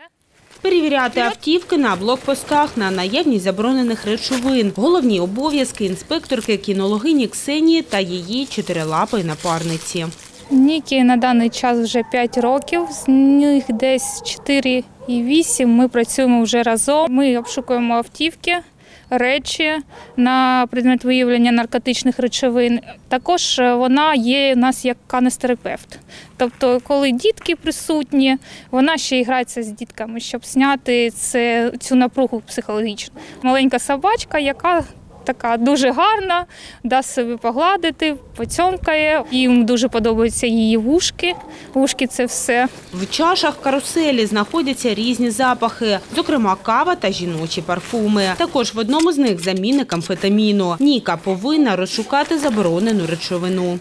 Перевіряти автівки на блокпостах на наявність заборонених речовин. Головні обов'язки інспекторки кінологині Ксенії та її чотирилапої напарниці. Нікі на даний час вже 5 років, з них десь 4,8 ми працюємо вже разом. Ми обшукуємо автівки, речі на предмет виявлення наркотичних речовин. Також вона є у нас як канестерапевт. Тобто, коли дітки присутні, вона ще й грається з дітками, щоб зняти цю напругу психологічну. Маленька собачка, яка така дуже гарна, дасть себе погладити, поцьомкає. Їм дуже подобаються її вушки. Вушки – це все. В чашах каруселі знаходяться різні запахи, зокрема кава та жіночі парфуми. Також в одному з них замінник амфетаміну. Ніка повинна розшукати заборонену речовину.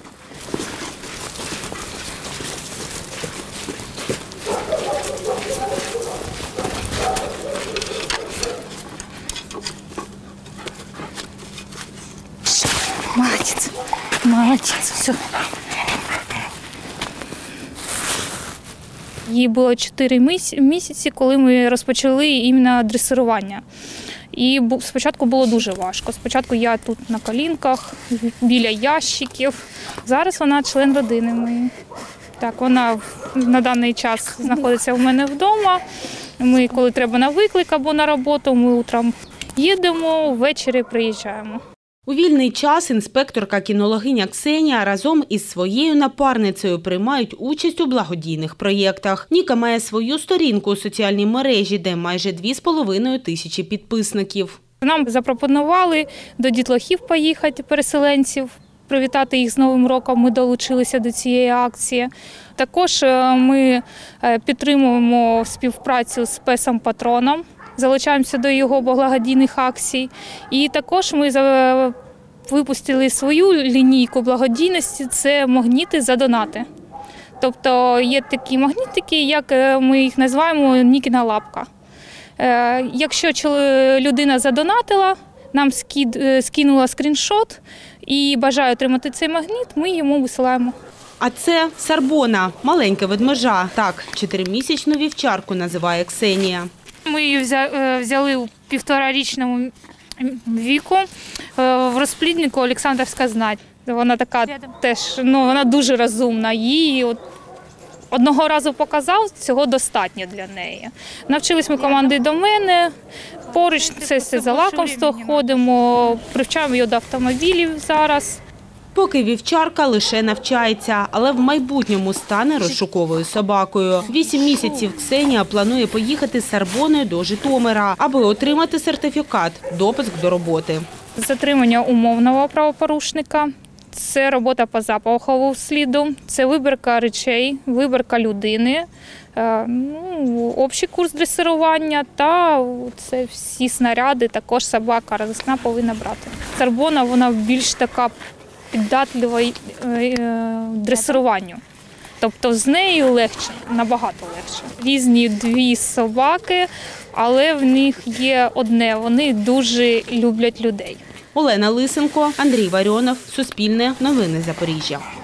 Молодець, молодець, все. Їй було 4 місяці, коли ми розпочали іменно дресирування. І спочатку було дуже важко. Спочатку я тут на колінках, біля ящиків. Зараз вона член родини моєї. Так, вона на даний час знаходиться у мене вдома. Ми, коли треба на виклик або на роботу, ми утром їдемо, ввечері приїжджаємо. У вільний час інспекторка кінологиня Ксенія разом із своєю напарницею приймають участь у благодійних проєктах. Ніка має свою сторінку у соціальній мережі, де майже 2,5 тисячі підписників. Нам запропонували до дітлахів поїхати, переселенців, привітати їх з Новим роком. Ми долучилися до цієї акції. Також ми підтримуємо співпрацю з песом-патроном. Залучаємося до його благодійних акцій. І також ми випустили свою лінійку благодійності – це магніти за донати. Тобто є такі магнітики, як ми їх називаємо «Нікіна лапка». Якщо людина задонатила, нам скинула скріншот і бажає отримати цей магніт, ми йому висилаємо. А це Сарбона – маленька ведмежа. Так, 4-місячну вівчарку називає Ксенія. Ми її взяли у 1,5-річному віку в розпліднику Олександрівська знать. Вона така теж, вона дуже розумна. Її одного разу показав, цього достатньо для неї. Навчились ми команди до мене, поруч це за лакомство ходимо, привчаємо її до автомобілів зараз. Поки вівчарка лише навчається, але в майбутньому стане розшуковою собакою. 8 місяців Ксенія планує поїхати з Сарбоною до Житомира, аби отримати сертифікат – допуск до роботи. Затримання умовного правопорушника – це робота по запаховому сліду, це вибірка речей, вибірка людини, общий курс дресирування та це всі снаряди, також собака розіскна повинна брати. Сарбона, вона більш така піддатлива дресируванню. Тобто з нею легше, набагато легше. Різні 2 собаки, але в них є одне – вони дуже люблять людей. Олена Лисенко, Андрій Варіонов, Суспільне, Новини Запоріжжя.